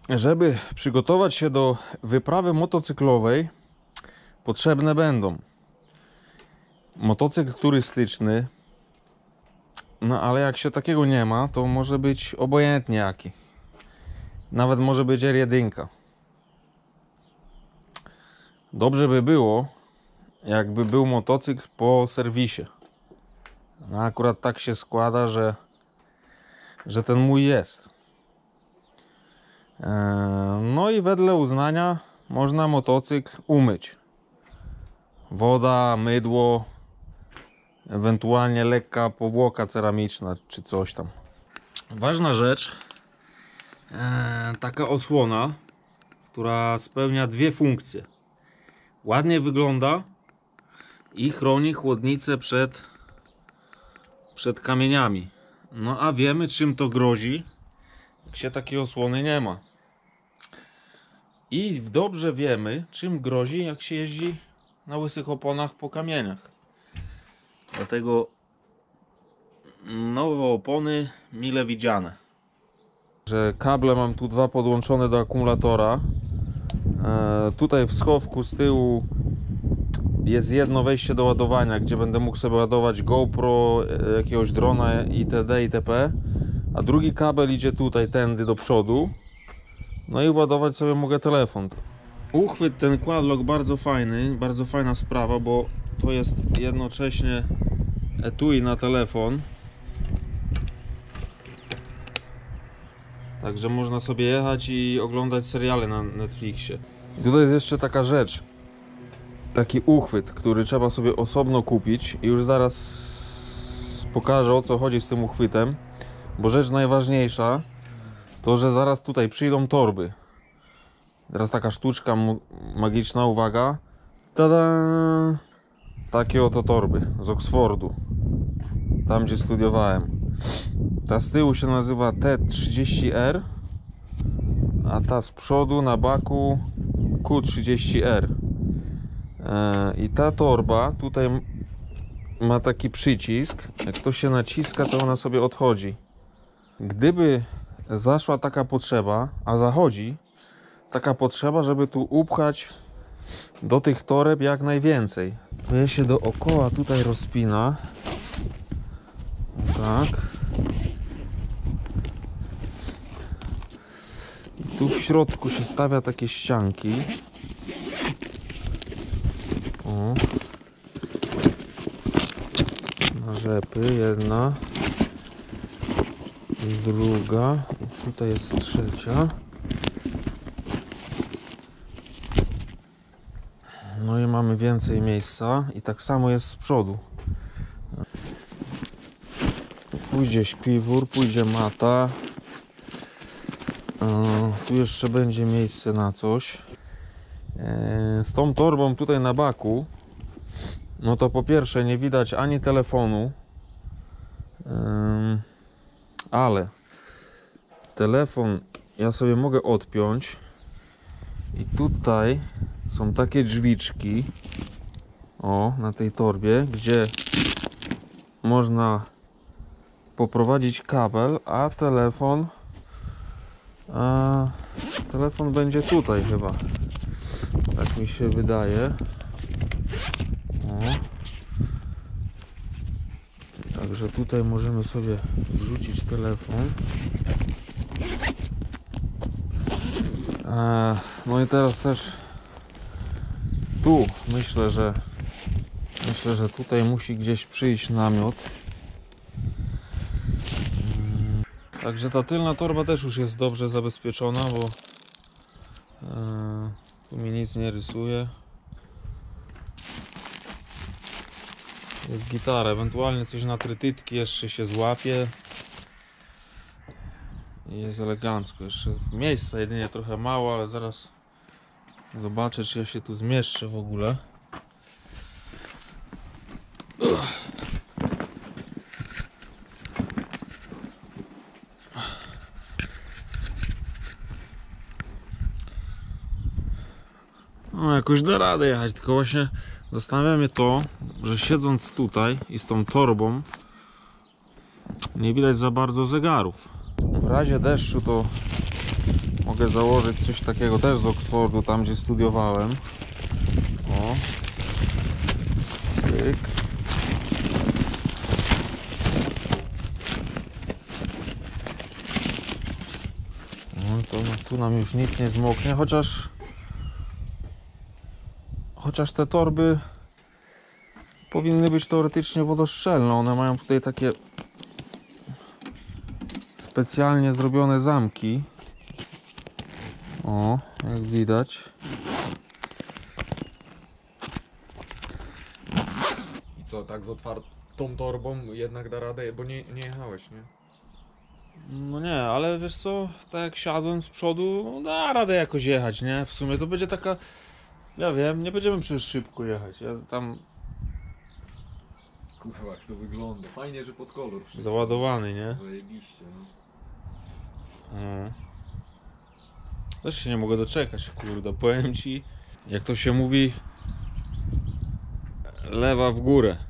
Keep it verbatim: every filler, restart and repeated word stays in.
żeby przygotować się do wyprawy motocyklowej, potrzebne będą motocykl turystyczny, no ale jak się takiego nie ma, to może być obojętnie jaki. Nawet może być R jeden. Dobrze by było, jakby był motocykl po serwisie. No akurat tak się składa, że, że ten mój jest. No i wedle uznania można motocykl umyć. Woda, mydło, ewentualnie lekka powłoka ceramiczna czy coś tam. Ważna rzecz, taka osłona, która spełnia dwie funkcje. Ładnie wygląda i chroni chłodnicę przed, przed kamieniami. No a wiemy, czym to grozi, jak się takiej osłony nie ma. I dobrze wiemy, czym grozi, jak się jeździ na łysych oponach po kamieniach. Dlatego nowe opony mile widziane. Że kable mam tu dwa podłączone do akumulatora. E, tutaj w schowku z tyłu jest jedno wejście do ładowania, gdzie będę mógł sobie ładować GoPro, jakiegoś drona itd. itp. A drugi kabel idzie tutaj, tędy do przodu. No i ładować sobie mogę telefon. Uchwyt ten Quadlock bardzo fajny, bardzo fajna sprawa, bo to jest jednocześnie etui na telefon. Także można sobie jechać i oglądać seriale na Netflixie. I tutaj jest jeszcze taka rzecz. Taki uchwyt, który trzeba sobie osobno kupić i już zaraz pokażę, o co chodzi z tym uchwytem. Bo rzecz najważniejsza to, że zaraz tutaj przyjdą torby. Teraz taka sztuczka magiczna, uwaga. Tada! Takie oto torby z Oxfordu. Tam, gdzie studiowałem. Ta z tyłu się nazywa T trzydzieści R, a ta z przodu na baku Q trzydzieści R. I ta torba tutaj ma taki przycisk. Jak to się naciska, to ona sobie odchodzi. Gdyby zaszła taka potrzeba, a zachodzi taka potrzeba, żeby tu upchać do tych toreb jak najwięcej, to je się dookoła tutaj rozpina. Tak. I tu w środku się stawia takie ścianki. O. Na rzepy jedna. Druga. I tutaj jest trzecia. No i mamy więcej miejsca. I tak samo jest z przodu. Pójdzie śpiwór, pójdzie mata. Tu jeszcze będzie miejsce na coś. Z tą torbą tutaj na baku, no to po pierwsze nie widać ani telefonu, ale telefon ja sobie mogę odpiąć i tutaj są takie drzwiczki, o, na tej torbie, gdzie można poprowadzić kabel, a telefon a telefon będzie tutaj chyba, tak mi się wydaje. O. Także tutaj możemy sobie wrzucić telefon. a, no i teraz też tu myślę, że myślę, że tutaj musi gdzieś przyjść namiot. Także ta tylna torba też już jest dobrze zabezpieczona, bo yy, tu mi nic nie rysuje. Jest gitara, ewentualnie coś na trytytki jeszcze się złapie. I jest elegancko. Jeszcze miejsca jedynie trochę mało, ale zaraz zobaczę, czy ja się tu zmieszczę w ogóle. No jakoś da radę jechać, tylko właśnie zastanawia mnie to, że siedząc tutaj i z tą torbą nie widać za bardzo zegarów. W razie deszczu to Mogę założyć coś takiego też z Oxfordu, tam gdzie studiowałem. O. Pyk. No to tu nam już nic nie zmoknie, chociaż chociaż te torby powinny być teoretycznie wodoszczelne. One mają tutaj takie specjalnie zrobione zamki. O, jak widać. I co, tak z otwartą torbą jednak da radę, bo nie, nie jechałeś, nie? No nie, ale wiesz co, tak jak siadłem z przodu, no da radę jakoś jechać, nie? W sumie to będzie taka, ja wiem, nie będziemy przecież szybko jechać. Ja tam Kurwa, jak to wygląda. Fajnie, że pod kolor wszystko. załadowany, nie? Zajebiście, no. No. Też się nie mogę doczekać, kurde, powiem ci, jak to się mówi, lewa w górę.